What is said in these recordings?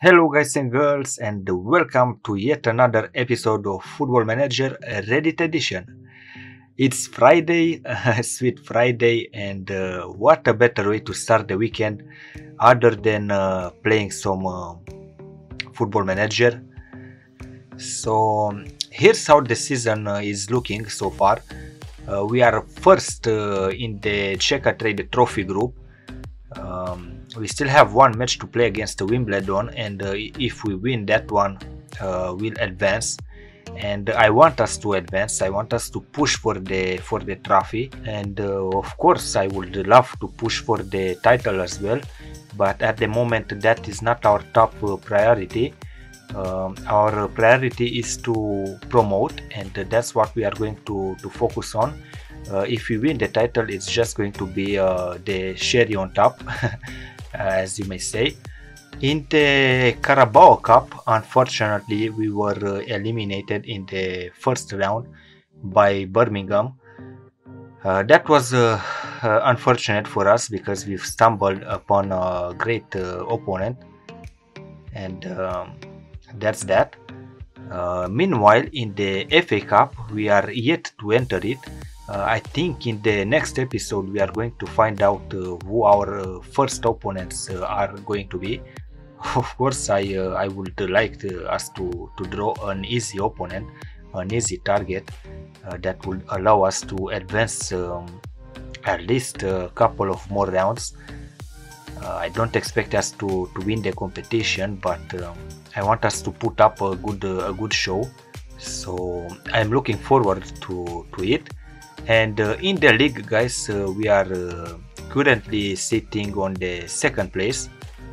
Hello guys and girls, and welcome to yet another episode of Football Manager Reddit edition. It's Friday, sweet Friday, and what a better way to start the weekend other than playing some Football Manager. So here's how the season is looking so far. We are first in the Checkatrade Trophy group. We still have one match to play against the Wimbledon, and if we win that one, we'll advance. And I want us to advance. I want us to push for the trophy, and of course, I would love to push for the title as well. But at the moment, that is not our top priority. Our priority is to promote, and that's what we are going to focus on. If we win the title, it's just going to be the cherry on top, as you may say. In the Carabao Cup, unfortunately, we were eliminated in the first round by Birmingham. That was unfortunate for us because we've stumbled upon a great opponent, and that's that. Meanwhile, in the FA Cup, we are yet to enter it. I think in the next episode we are going to find out who our first opponents are going to be. Of course, I would like us to draw an easy opponent, an easy target that would allow us to advance at least a couple of more rounds. I don't expect us to win the competition, but I want us to put up a good show. So I'm looking forward to it. And in the league, guys, we are currently sitting on the second place,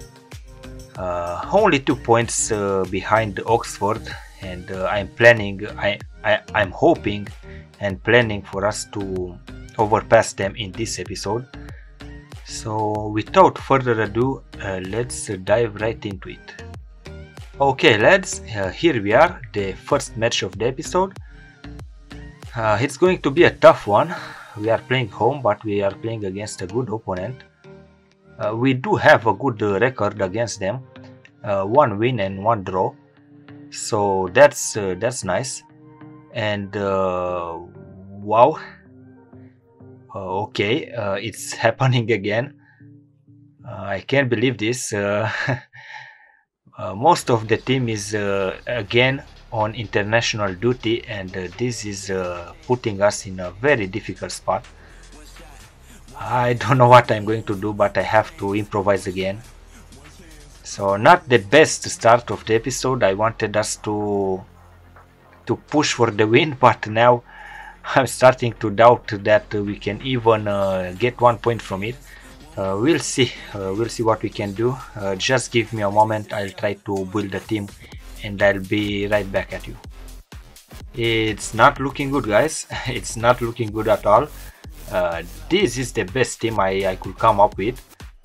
only 2 points behind Oxford, and I'm hoping and planning for us to overpass them in this episode. So without further ado, let's dive right into it. Okay, lads, here we are, the first match of the episode. It's going to be a tough one. We are playing home, but we are playing against a good opponent. We do have a good record against them, 1 win and 1 draw, so that's nice. And wow, okay, it's happening again. I can't believe this. Most of the team is again on international duty, and this is putting us in a very difficult spot. I don't know what I'm going to do, but I have to improvise again. So not the best start of the episode. I wanted us to push for the win, but now I'm starting to doubt that we can even get 1 point from it. We'll see what we can do. Just give me a moment. I'll try to build a team and I'll be right back at you. It's not looking good, guys. It's not looking good at all. This is the best team I could come up with.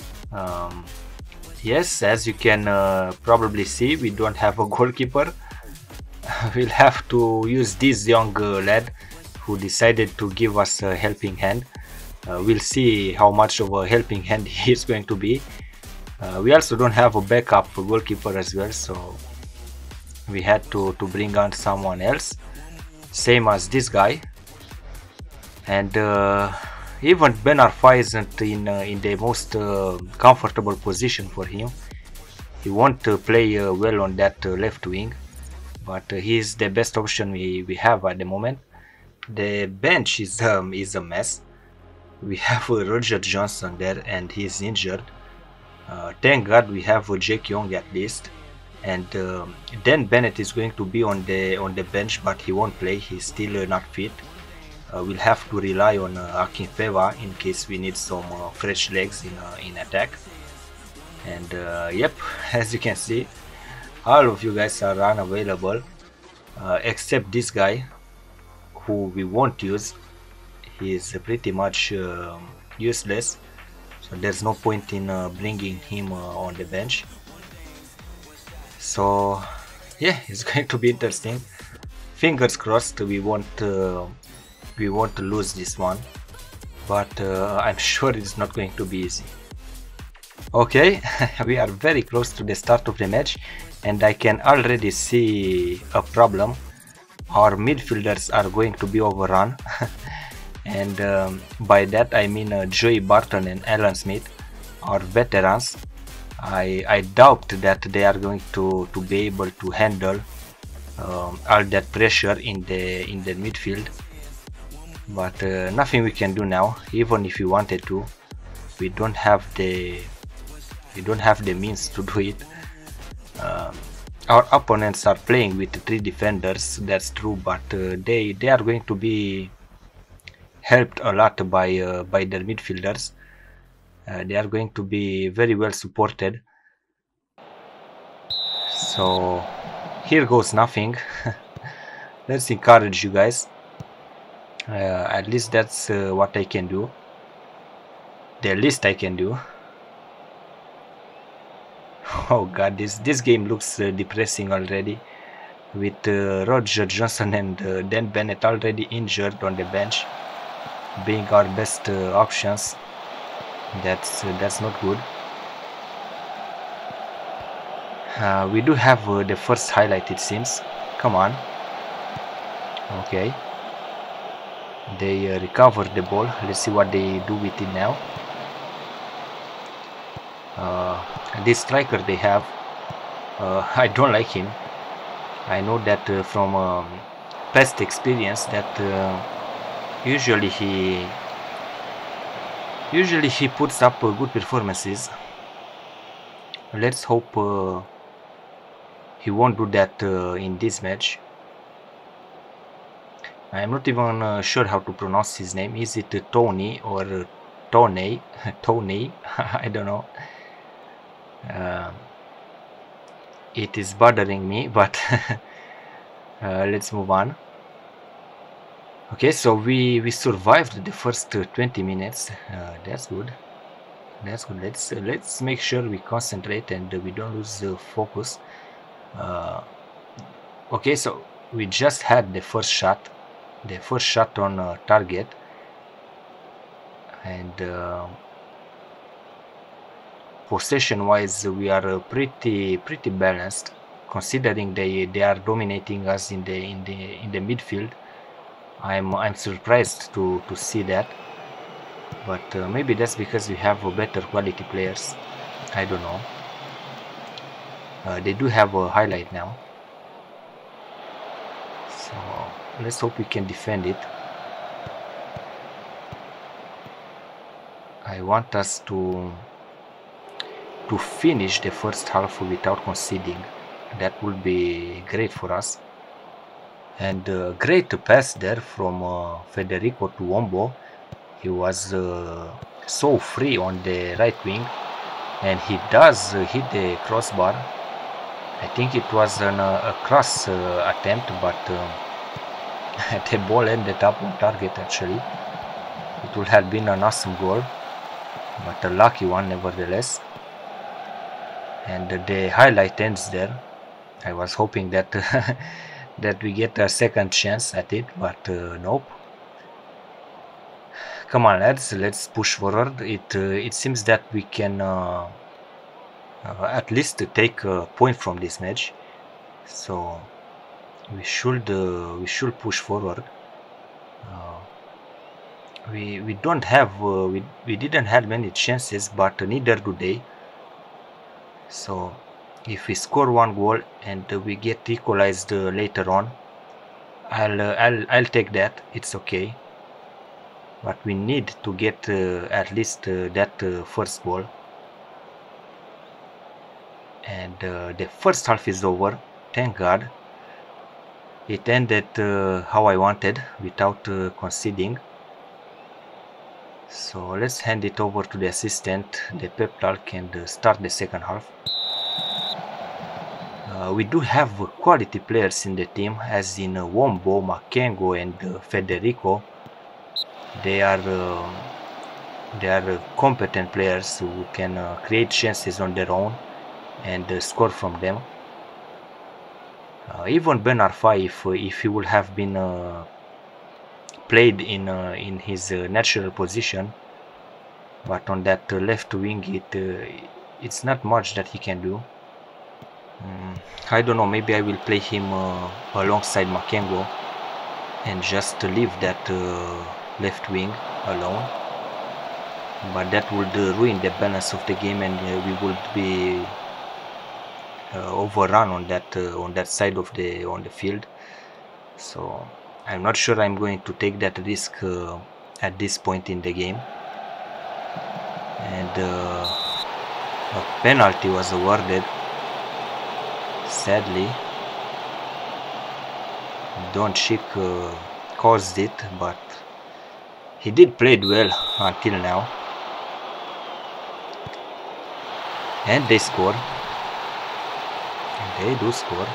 Yes, as you can probably see, we don't have a goalkeeper. We'll have to use this young lad who decided to give us a helping hand. We'll see how much of a helping hand he is going to be. We also don't have a backup goalkeeper as well, so we had to bring on someone else, same as this guy. And even Ben Arfa isn't in the most comfortable position for him. He won't play well on that left wing, but he's the best option we have at the moment. The bench is a mess. We have Roger Johnson there, and he's injured. Thank God we have Jake Young at least. And Dan Bennett is going to be on the bench, but he won't play. He's still not fit. We'll have to rely on Akinfeva in case we need some fresh legs in attack. And yep, as you can see, all of you guys are unavailable except this guy, who we won't use. He is pretty much useless, so there's no point in bringing him on the bench. So yeah, it's going to be interesting. Fingers crossed we won't lose this one, but I'm sure it's not going to be easy. Okay, we are very close to the start of the match and I can already see a problem. Our midfielders are going to be overrun and by that I mean Joey Barton and Alan Smith, our veterans. I doubt that they are going to be able to handle all that pressure in the midfield, but nothing we can do now. Even if we wanted to, we don't have the means to do it. Our opponents are playing with 3 defenders, that's true, but they are going to be helped a lot by their midfielders. They are going to be very well supported. So here goes nothing. Let's encourage you guys. At least that's what I can do. The least I can do. Oh god, this game looks depressing already, with Roger Johnson and Dan Bennett already injured on the bench, being our best options. That's not good. We do have the first highlight, it seems. Come on. Okay. They recovered the ball. Let's see what they do with it now. This striker they have, I don't like him. I know that from past experience that usually he puts up good performances. Let's hope he won't do that in this match. I'm not even sure how to pronounce his name. Is it Tony or Tony? Tony? I don't know. It is bothering me, but let's move on. Okay, so we survived the first 20 minutes. That's good. That's good. Let's make sure we concentrate and we don't lose focus. Okay, so we just had the first shot on target, and possession wise we are pretty balanced, considering they are dominating us in the midfield. I'm surprised to see that, but maybe that's because we have better quality players. I don't know. They do have a highlight now, so let's hope we can defend it. I want us to finish the first half without conceding. That would be great for us. And great pass there from Federico to Wombo. He was so free on the right wing, and he does hit the crossbar. I think it was a cross attempt, but the ball ended up on target actually. It would have been an awesome goal, but a lucky one nevertheless. And the highlight ends there. I was hoping that that we get a second chance at it, but nope. Come on lads, let's push forward. It seems that we can at least take a point from this match, so we should push forward. We don't have we didn't have many chances, but neither do they. So if we score one goal and we get equalized later on, I'll take that. It's okay, but we need to get at least that first goal. And the first half is over, thank God. It ended how I wanted, without conceding. So let's hand it over to the assistant, the pep talk, and start the second half. We do have quality players in the team, as in Wombo, Makengo, and Federico. They are competent players who can create chances on their own and score from them. Even Ben Arfa, if he would have been played in his natural position, but on that left wing it's not much that he can do. I don't know, maybe I will play him alongside Makengo and just leave that left wing alone, but that would ruin the balance of the game, and we would be overrun on that side of the field. So I'm not sure I'm going to take that risk at this point in the game. And a penalty was awarded, sadly. Doncic caused it, but he did play it well until now. And they score. And they do score.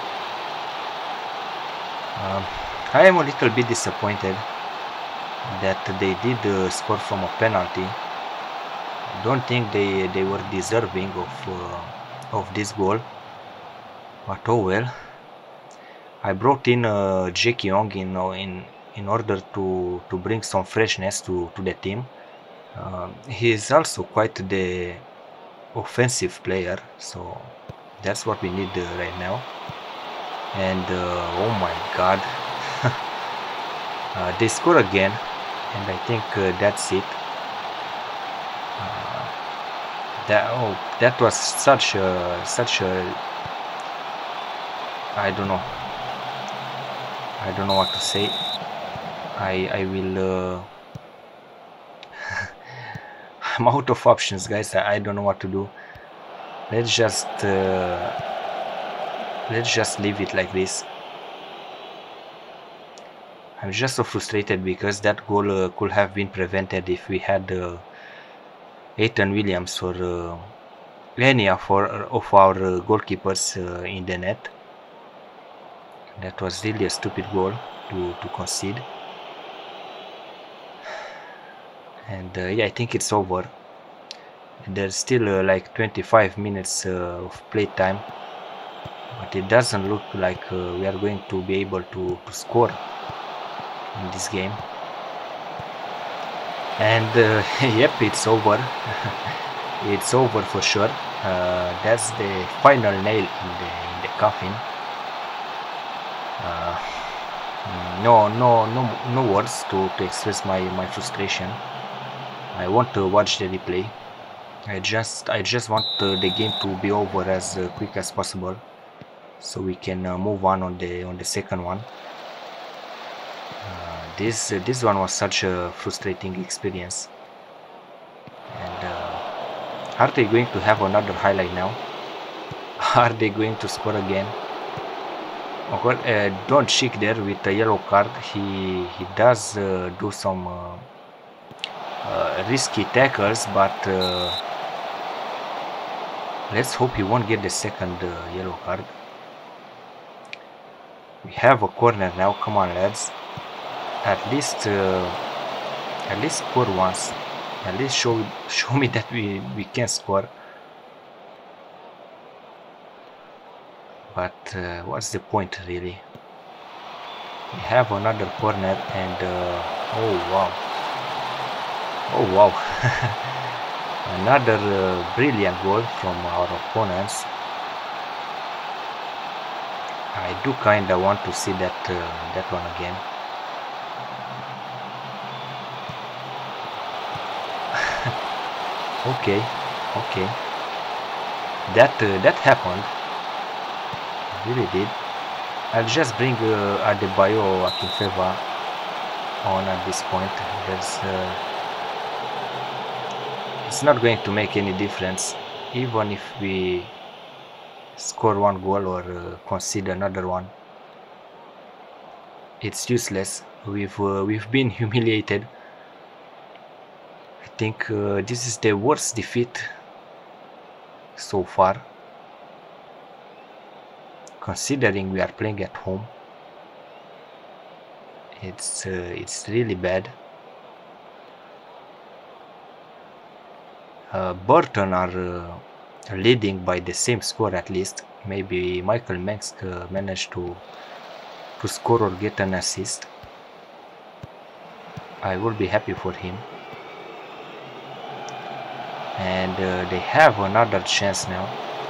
I am a little bit disappointed that they did score from a penalty. I don't think they were deserving of this goal, but oh well. I brought in Jack Young in order to bring some freshness to the team. He is also quite the offensive player, so that's what we need right now. And oh my god, they score again, and I think that's it. That was such a I don't know what to say. I will I'm out of options, guys. I don't know what to do. Let's just leave it like this. I'm just so frustrated because that goal could have been prevented if we had Ethan Williams or any of our goalkeepers in the net. That was really a stupid goal to concede. And yeah, I think it's over. There's still like 25 minutes of play time, but it doesn't look like we are going to be able to score in this game. And yep, it's over. It's over for sure. That's the final nail in the coffin. No words to express my frustration. I want to watch the replay. I just want the game to be over as quick as possible, so we can move on the second one. This one was such a frustrating experience. And are they going to have another highlight now? Are they going to score again? Okay, Doncic there with a yellow card. He does do some risky tackles, but let's hope he won't get the second yellow card. We have a corner now. Come on, lads. At least score once. At least show me that we can score. But what's the point, really? We have another corner, and oh wow, another brilliant goal from our opponents. I do kinda want to see that one again. Okay, that happened. Really did. I'll just bring Adebayo Akinfeva on at this point. It's not going to make any difference, even if we score one goal or concede another one. It's useless. We've been humiliated. I think this is the worst defeat so far, considering we are playing at home. It's really bad. Burton are leading by the same score at least. Maybe Michael Mengsk managed to score or get an assist. I will be happy for him. and they have another chance now.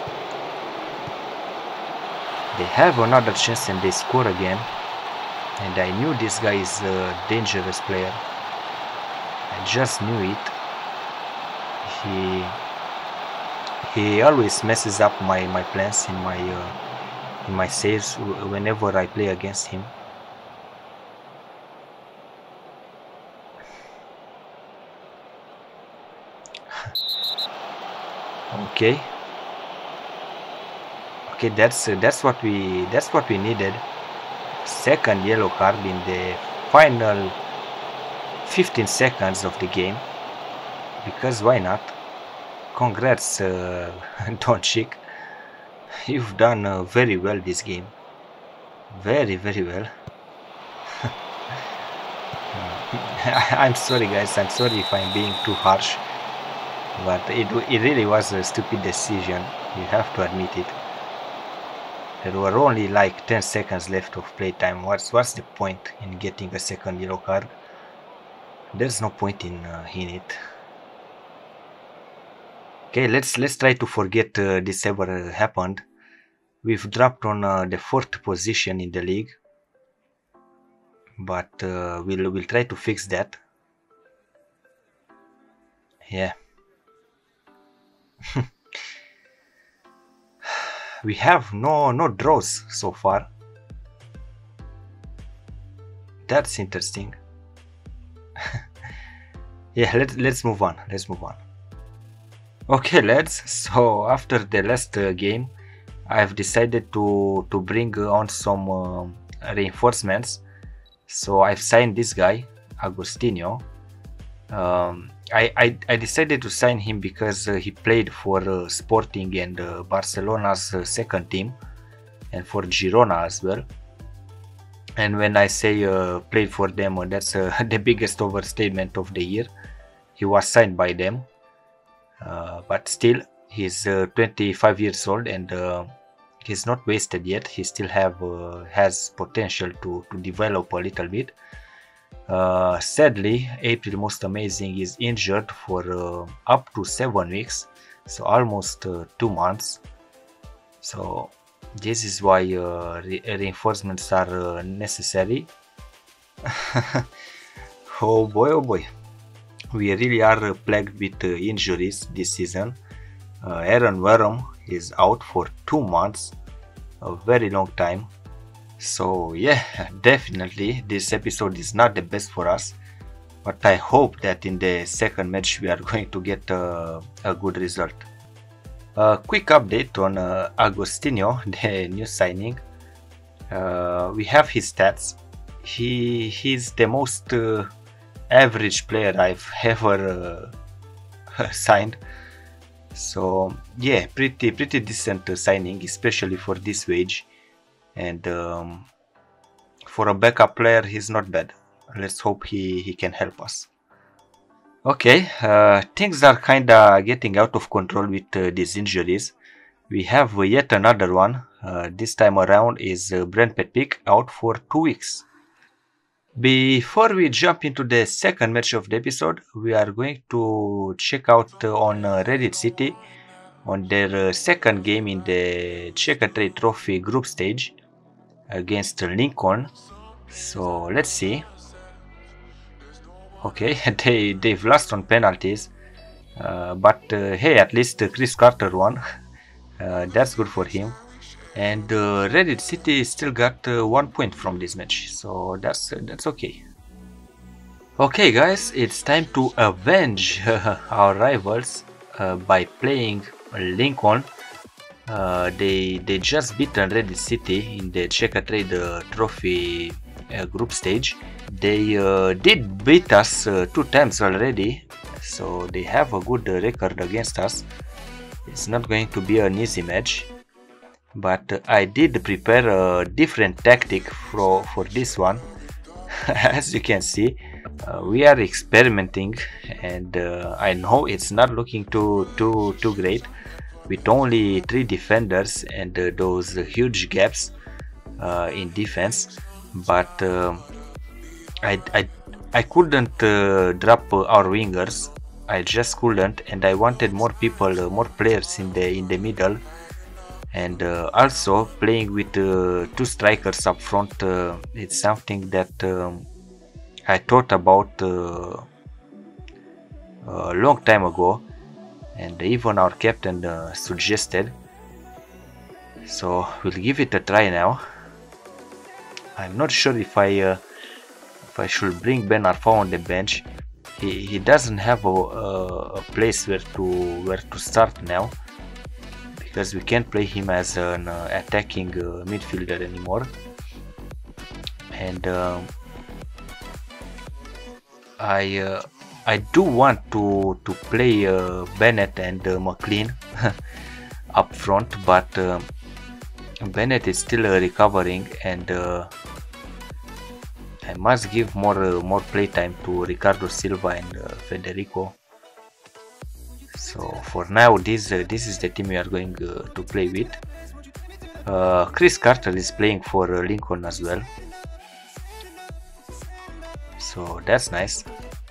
They have another chance and they score again. And I knew this guy is a dangerous player. I just knew it. He always messes up my plans in my saves whenever I play against him. Okay. Okay, that's what we needed. Second yellow card in the final 15 seconds of the game. Because why not? Congrats, Doncic. You've done very well this game. Very, very well. I'm sorry, guys. I'm sorry if I'm being too harsh. But it really was a stupid decision. You have to admit it. There were only like 10 seconds left of playtime. What's the point in getting a second yellow card? There's no point in it. Okay, let's try to forget this ever happened. We've dropped on the 4th position in the league, but we'll try to fix that. Yeah. We have no draws so far. That's interesting. Yeah, let's move on. Okay, lads. So after the last game, I've decided to bring on some reinforcements. So I've signed this guy, Agostinho. I decided to sign him because he played for Sporting and Barcelona's second team, and for Girona as well. And when I say played for them, that's the biggest overstatement of the year. He was signed by them, but still he's 25 years old and he's not wasted yet. He still has potential to develop a little bit. Sadly, April Most Amazing is injured for up to 7 weeks, so almost 2 months. So this is why reinforcements are necessary. Oh boy, we really are plagued with injuries this season. Aaron Warren is out for 2 months, a very long time. So yeah, definitely this episode is not the best for us, but I hope that in the second match we are going to get a good result. A quick update on Agostinho, the new signing. We have his stats. He's the most average player I've ever signed. So yeah, pretty decent signing, especially for this wage. And for a backup player, he's not bad. Let's hope he can help us. Okay, things are kinda getting out of control with these injuries. We have yet another one. This time around is Brent Petpick out for 2 weeks. Before we jump into the second match of the episode, we are going to check out on Reddit City on their second game in the Checkatrade Trophy group stage against Lincoln. So let's see. Okay, they've lost on penalties, but hey, at least Chris Carter won. That's good for him. And Reddit City still got 1 point from this match, so that's okay. Okay, guys, it's time to avenge our rivals by playing Lincoln. They just beaten Reddit City in the Checkatrade Trophy group stage. They did beat us 2 times already, so they have a good record against us. It's not going to be an easy match, but I did prepare a different tactic for this one. As you can see, we are experimenting, and I know it's not looking too great with only 3 defenders and those huge gaps in defense, but I couldn't drop our wingers, I just couldn't, and I wanted more people, more players in the middle, and also playing with 2 strikers up front. It's something that I thought about a long time ago, and even our captain suggested. So we'll give it a try now. I'm not sure if I should bring Ben Arfa on the bench. He doesn't have a place where to start now, because we can't play him as an attacking midfielder anymore. And I do want to play Bennett and McLean up front, but Bennett is still recovering, and I must give more playtime to Ricardo Silva and Federico. So for now, this is the team we are going to play with. Chris Carter is playing for Lincoln as well, so that's nice.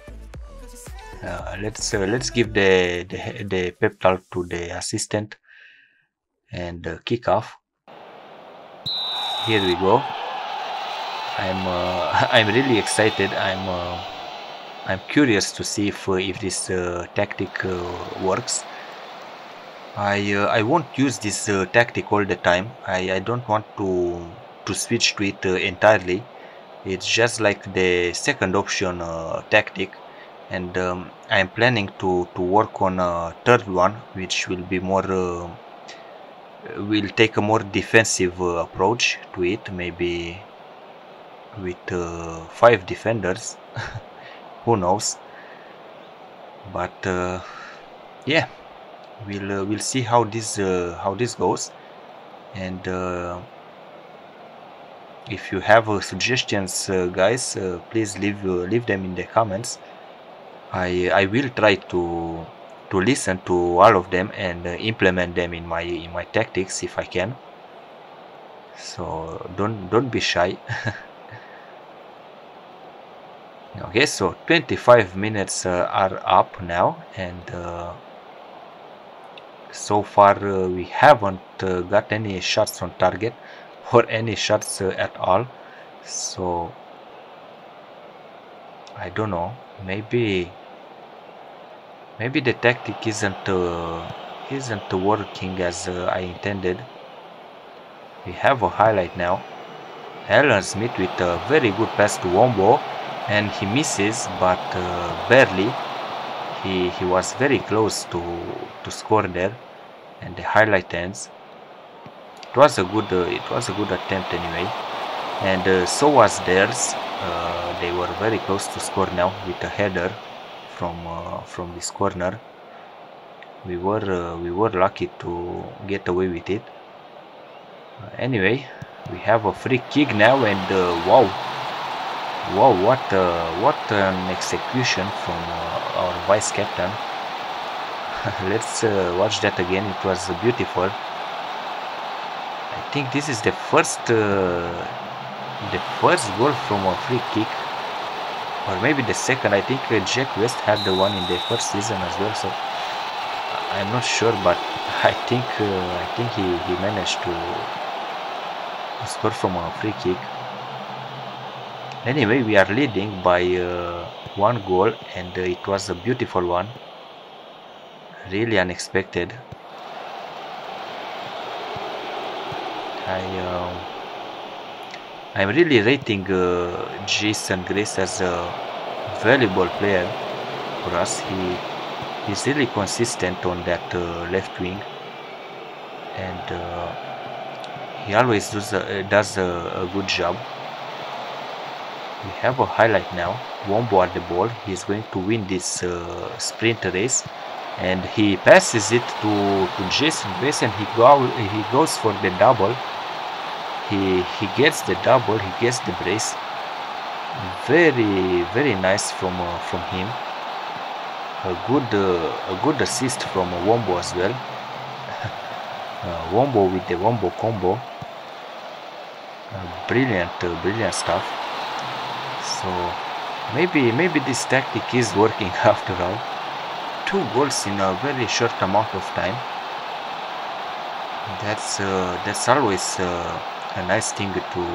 Let's give the pep talk to the assistant and kick off. Here we go. I'm really excited. I'm curious to see if this tactic works. I won't use this tactic all the time. I don't want to switch to it entirely. It's just like the second option tactic, and I'm planning to work on a third one, which will be more will take a more defensive approach to it, maybe with 5 defenders. Who knows? But yeah, we'll see how this goes. And if you have suggestions, guys, please leave them in the comments. I will try to listen to all of them and implement them in my tactics if I can. So don't be shy. Okay, so 25 minutes are up now, and so far we haven't got any shots on target or any shots at all. So I don't know, maybe the tactic isn't working as I intended. We have a highlight now. Alan Smith with a very good pass to Wombo, and he misses, but barely. He was very close to score there, and the highlight ends. It was a good attempt anyway, and so was theirs. They were very close to score now with a header from this corner. We were lucky to get away with it. Anyway, we have a free kick now, and wow, what an execution from our vice captain. Let's watch that again. It was beautiful. I think this is the first goal from a free kick, or maybe the second. I think Jack West had the one in the first season as well, so I'm not sure, but I think he managed to score from a free kick. Anyway, we are leading by 1 goal, and it was a beautiful one, really unexpected. I'm really rating Jason Grace as a valuable player for us. He's really consistent on that left wing, and he always does a good job. We have a highlight now. Wombo at the ball. He's going to win this sprint race, and he passes it to Jason Grace, and he goes for the double. He gets the double. He gets the brace. Very nice from him. A good assist from Wombo as well. Wombo with the Wombo combo. Brilliant stuff. So maybe this tactic is working after all. 2 goals in a very short amount of time. That's always a nice thing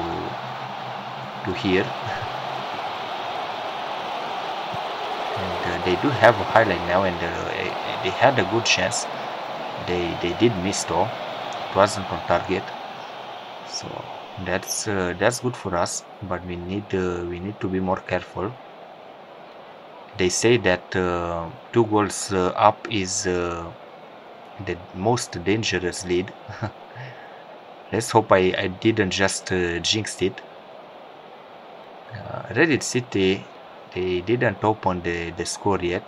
to hear. And they do have a highlight now, and they had a good chance. They did miss though. It wasn't on target, so that's good for us. But we need to be more careful. They say that 2 goals up is the most dangerous lead. Let's hope I didn't just jinx it. Reddit City, they didn't open the score yet.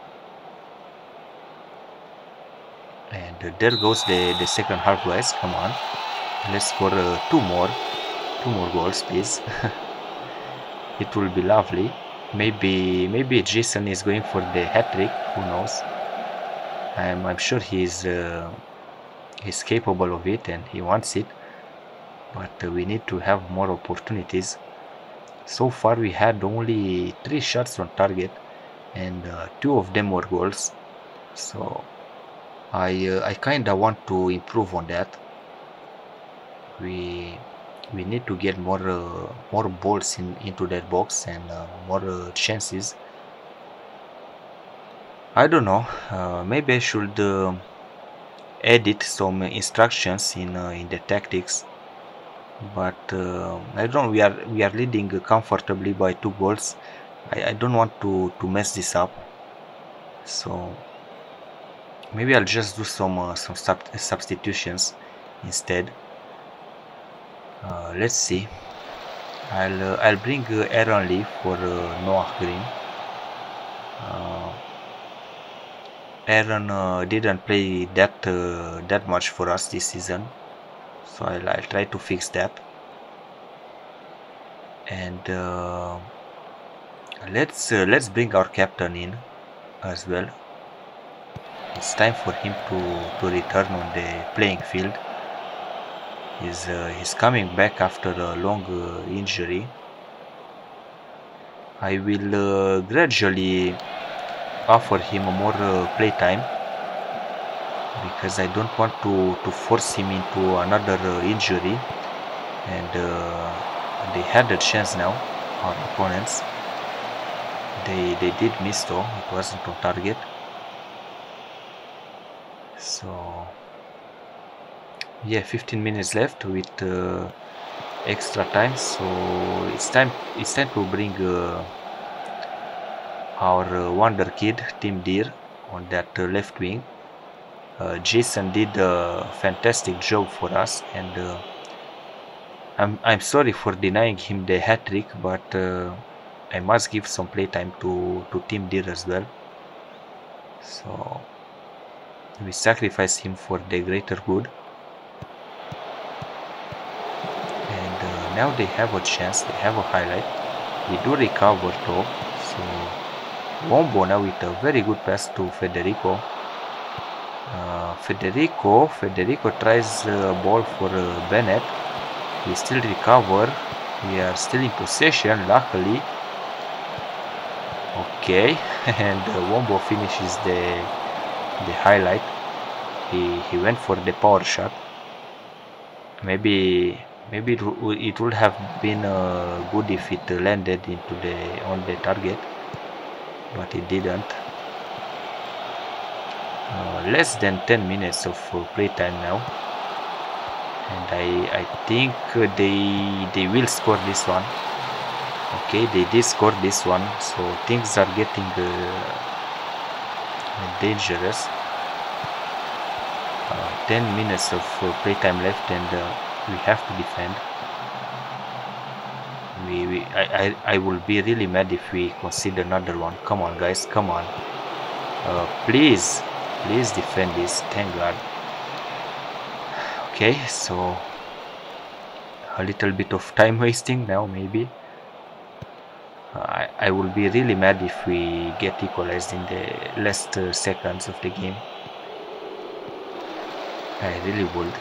And there goes the second half, guys. Come on, let's score 2 more goals, please. It will be lovely. Maybe Jason is going for the hat-trick. Who knows? I'm sure he's capable of it and he wants it, but we need to have more opportunities. So far we had only 3 shots on target, and 2 of them were goals. So I kinda want to improve on that. We need to get more balls into that box and more chances. I don't know. Maybe I should edit some instructions in the tactics. But I don't know. We are leading comfortably by 2 goals. I don't want to mess this up. So maybe I'll just do some substitutions instead. Let's see. I'll bring Aaron Lee for Noah Green. Aaron didn't play that much for us this season, so I'll try to fix that. And let's bring our captain in as well. It's time for him to return on the playing field. He's coming back after a long injury. I will gradually offer him more playtime, because I don't want to force him into another injury. And they had a chance now, our opponents. They did miss though, it wasn't on target. So yeah, 15 minutes left with extra time, so it's time to bring our wonder kid Tim Deer on that left wing. Jason did a fantastic job for us, and I'm sorry for denying him the hat-trick, but I must give some playtime to Tim Deer as well. So we sacrifice him for the greater good. And now they have a chance, they have a highlight. We do recover though, so Wombo now with a very good pass to Federico. Federico tries a ball for Bennett. We still recover. We are still in possession, luckily. Okay, and Wombo finishes the highlight. He went for the power shot. Maybe it would have been good if it landed on the target, but it didn't. Less than 10 minutes of playtime now, and I think they will score this one. Okay, they did score this one, so things are getting dangerous. 10 minutes of playtime left, and we have to defend. I will be really mad if we concede another one. Come on, guys, come on. Please defend this. Thank God. Okay, so a little bit of time wasting now, maybe. I will be really mad if we get equalized in the last seconds of the game. I really would.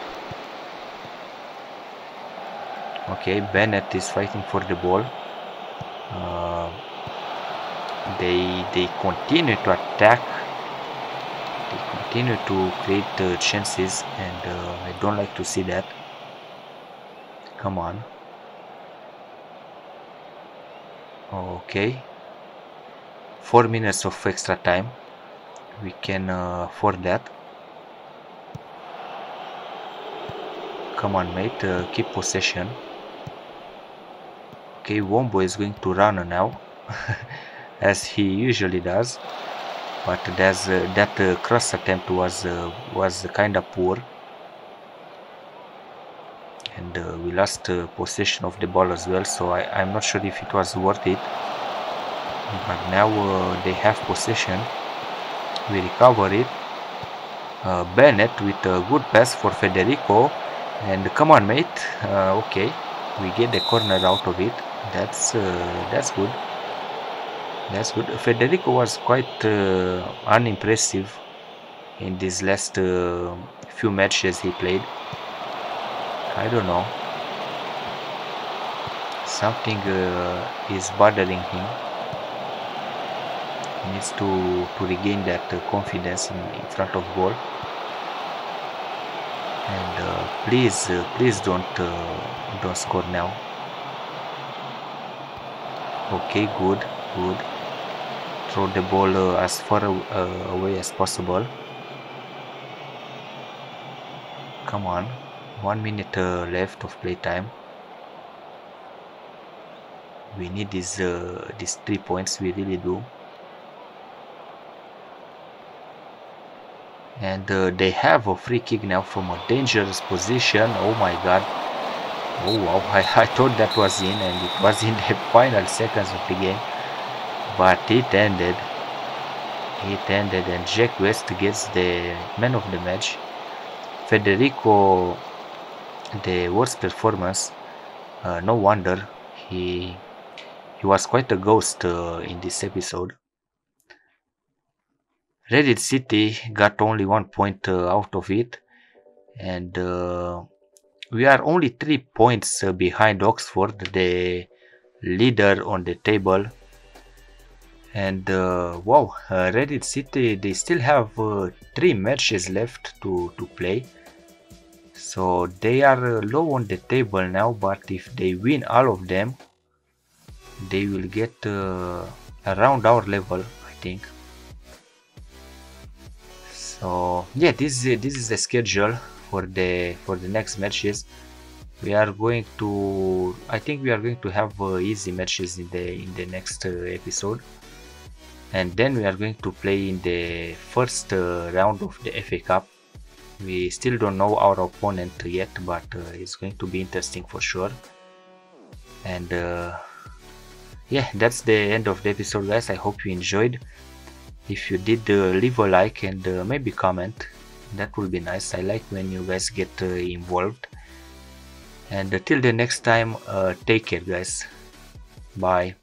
Okay, Bennett is fighting for the ball. They continue to attack They continue to create chances, and I don't like to see that. Come on. Okay. 4 minutes of extra time. We can afford that. Come on, mate. Keep possession. Okay, Wombo is going to run now, as he usually does. But that cross attempt was kind of poor, and we lost possession of the ball as well. So I'm not sure if it was worth it. But now they have possession. We recover it. Bennett with a good pass for Federico, and come on, mate. Okay, we get the corner out of it. That's good. That's good. Federico was quite unimpressive in these last few matches he played. I don't know. Something is bothering him. He needs to regain that confidence in front of goal. And please don't score now. Okay, good. Throw the ball as far away as possible. Come on, 1 minute left of playtime. We need these 3 points, we really do. And they have a free kick now from a dangerous position. Oh my god. Oh wow, I thought that was in, and it was in the final seconds of the game. But it ended, and Jack West gets the man of the match. Federico, the worst performance. No wonder, he was quite a ghost in this episode. Reddit City got only 1 point out of it, and we are only 3 points behind Oxford, the leader on the table. And wow, Reddit City, they still have 3 matches left to play, so they are low on the table now. But if they win all of them, they will get around our level, I think. So yeah, this is the schedule for the next matches. We are going to, I think we are going to have easy matches in the next episode, and then we are going to play in the first round of the FA Cup. We still don't know our opponent yet, but it's going to be interesting for sure. And yeah, that's the end of the episode, guys. I hope you enjoyed. If you did, leave a like and maybe comment. That would be nice. I like when you guys get involved. And till the next time, take care, guys. Bye.